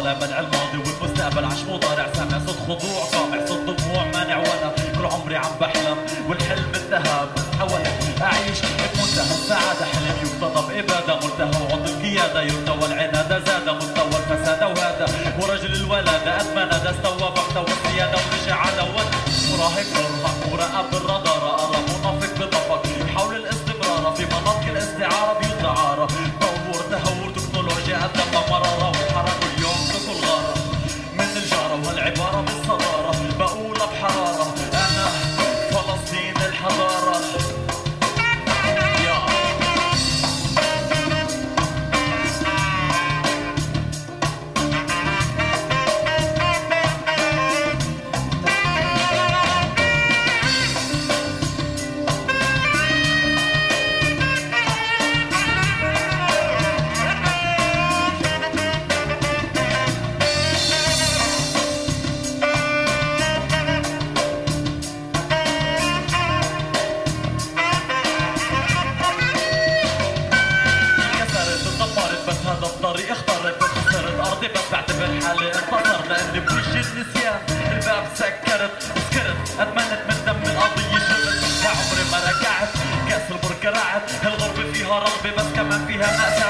طالع بلع الماضي والمستقبل عش مضارع، سامع صوت خضوع قامع صوت دموع مانع وانا كل عمري عم بحلم والحلم انتهى بتحاول اعيش بمنتهى السعادة، حلم يفتضى بإبادة منتهى وعض القيادة يرتوى العنادة زاد مستوى الفساد وهذا ورجل الولادة أتمنى ده استوى محتوى السيادة ورجع عدوات مراهق مرهق مراقب بالرادار أرى منافق بطفق حول الاستمرار في مناطق الاستعارة بيتعارى تطور تهور تكنولوجيا قدم مرارة وحرك اليوم تكل غارة من الجارة وهالعبارة بالصدارة بقولها بحرارة أنا فلسطين الحضارة. طريق اخترت خسرت ارضي بس بعتبر حالي انتصر لاني بوجه النسيان الباب سكرت سكرت اتمنت من دم القضيه شربت عمري ما رجعت كاس البركة رعت الغربه فيها رغبه بس كمان فيها مأساة